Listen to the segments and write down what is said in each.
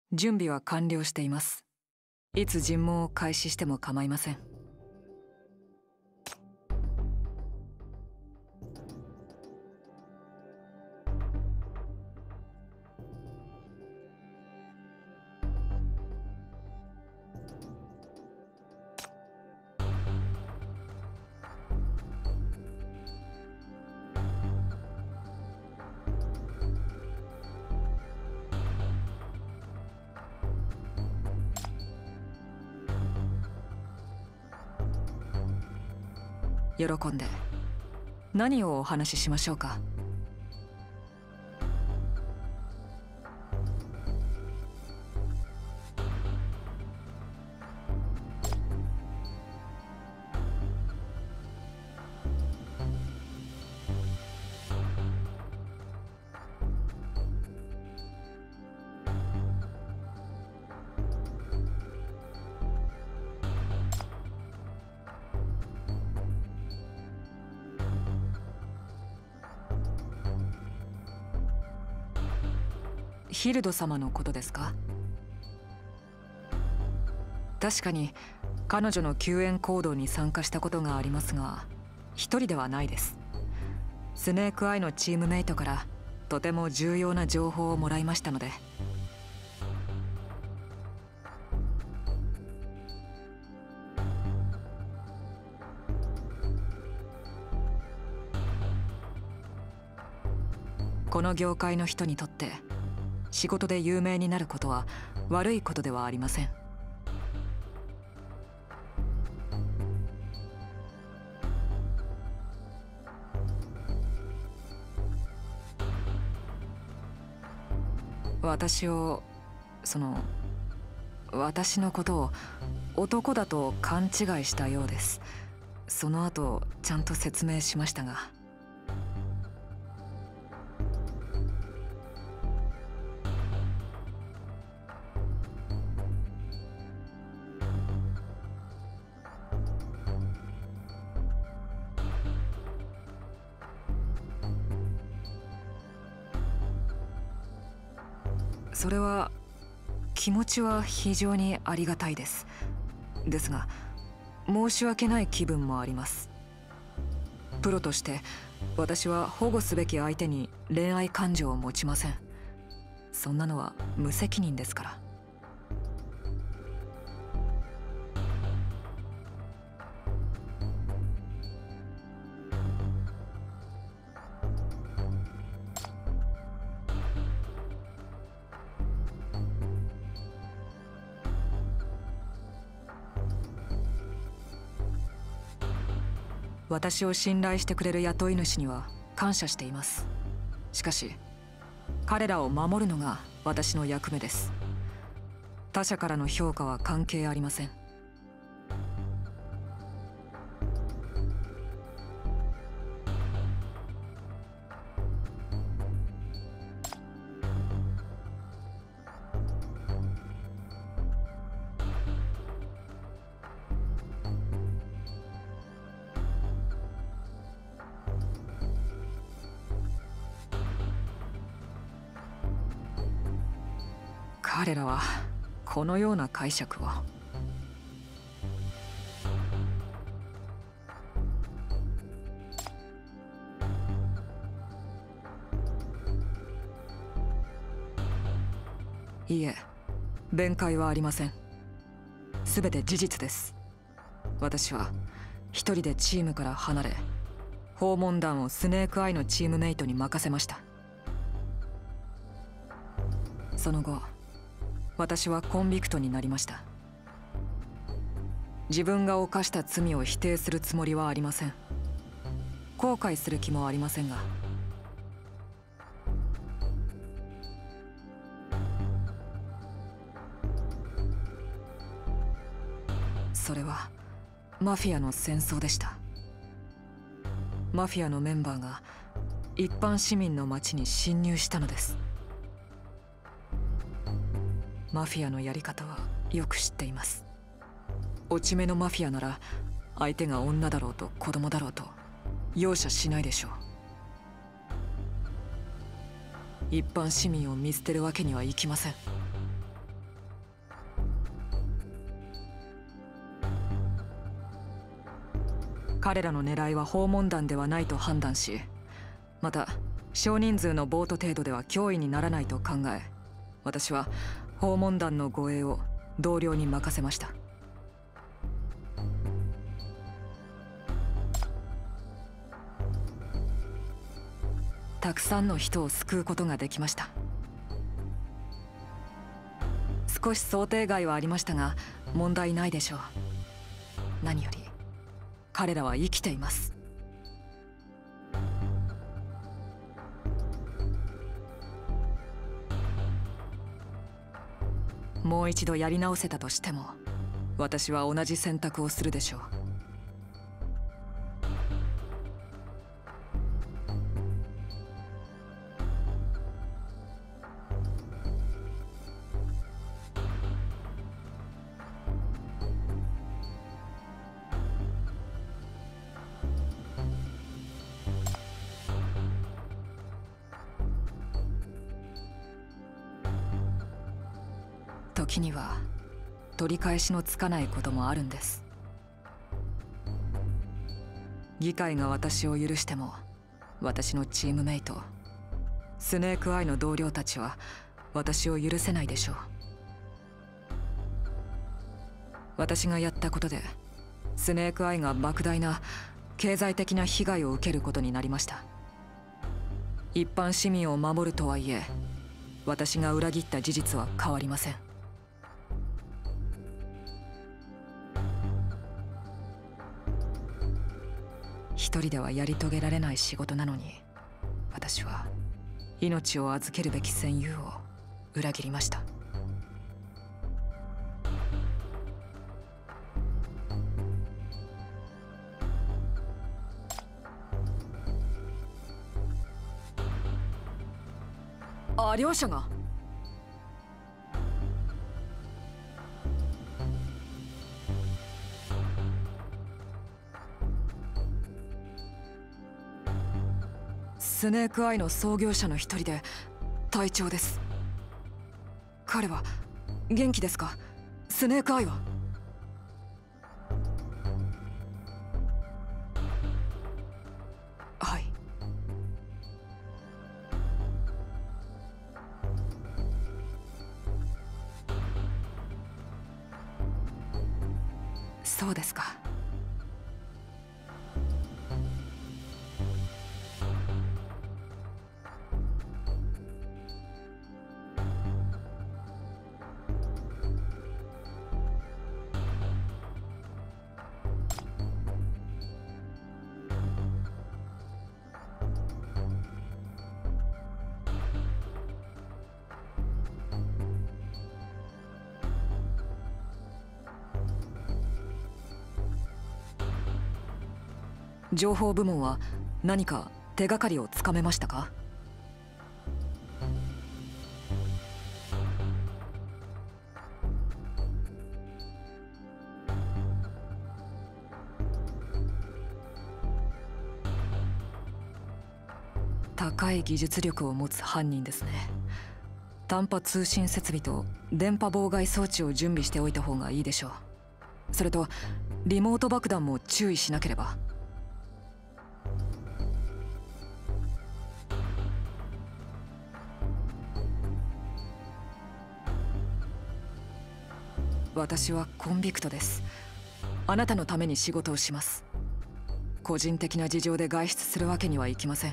準備は完了しています。いつ尋問を開始しても構いません。喜んで。何をお話ししましょうか。ヒルド様のことですか。確かに彼女の救援行動に参加したことがありますが、一人ではないです。スネークアイのチームメイトからとても重要な情報をもらいましたので。この業界の人にとって仕事で有名になることは悪いことではありません。私のことを男だと勘違いしたようです。その後ちゃんと説明しましたが。それは気持ちは非常にありがたいです。ですが申し訳ない気分もあります。プロとして私は保護すべき相手に恋愛感情を持ちません。そんなのは無責任ですから。私を信頼してくれる雇い主には感謝しています。しかし彼らを守るのが私の役目です。他者からの評価は関係ありません。彼らはこのような解釈を。いいえ、弁解はありません。すべて事実です。私は一人でチームから離れ、訪問団をスネークアイのチームメイトに任せました。その後私はコンビクトになりました。自分が犯した罪を否定するつもりはありません。後悔する気もありませんが。それはマフィアの戦争でした。マフィアのメンバーが一般市民の町に侵入したのです。マフィアのやり方はよく知っています。落ち目のマフィアなら相手が女だろうと子供だろうと容赦しないでしょう。一般市民を見捨てるわけにはいきません。 彼らの狙いは訪問団ではないと判断し、また少人数のボート程度では脅威にならないと考え、私は訪問団の護衛を同僚に任せました。たくさんの人を救うことができました。少し想定外はありましたが問題ないでしょう。何より彼らは生きています。もう一度やり直せたとしても私は同じ選択をするでしょう。時には取り返しのつかないこともあるんです。議会が私を許しても私のチームメイトスネークアイの同僚たちは私を許せないでしょう。私がやったことでスネークアイが莫大な経済的な被害を受けることになりました。一般市民を守るとはいえ私が裏切った事実は変わりません。一人ではやり遂げられない仕事なのに、私は命を預けるべき戦友を裏切りました。両者がスネークアイの創業者の一人で隊長です。彼は元気ですか？スネークアイは。はい。そうですか。情報部門は何か手がかりをつかめましたか？高い技術力を持つ犯人ですね。短波通信設備と電波妨害装置を準備しておいた方がいいでしょう。それとリモート爆弾も注意しなければ。私はコンビクトです。あなたのために仕事をします。個人的な事情で外出するわけにはいきません。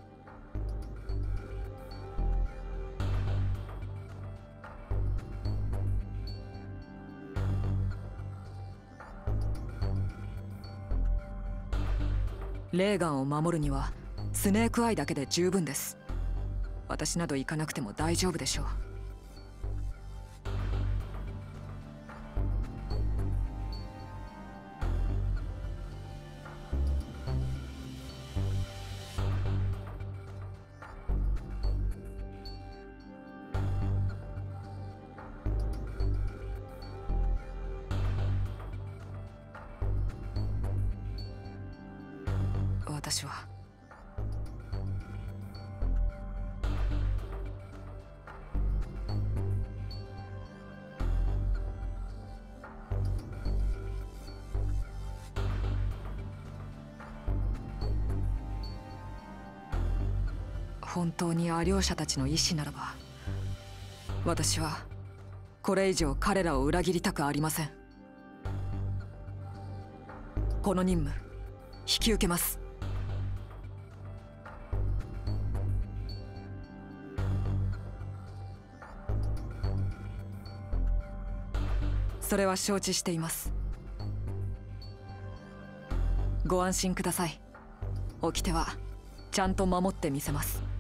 レーガンを守るにはスネークアイだけで十分です。私など行かなくても大丈夫でしょう。私は本当にアリョーシャたちの意志ならば、私はこれ以上彼らを裏切りたくありません。この任務引き受けます。それは承知しています。ご安心ください。掟はちゃんと守ってみせます。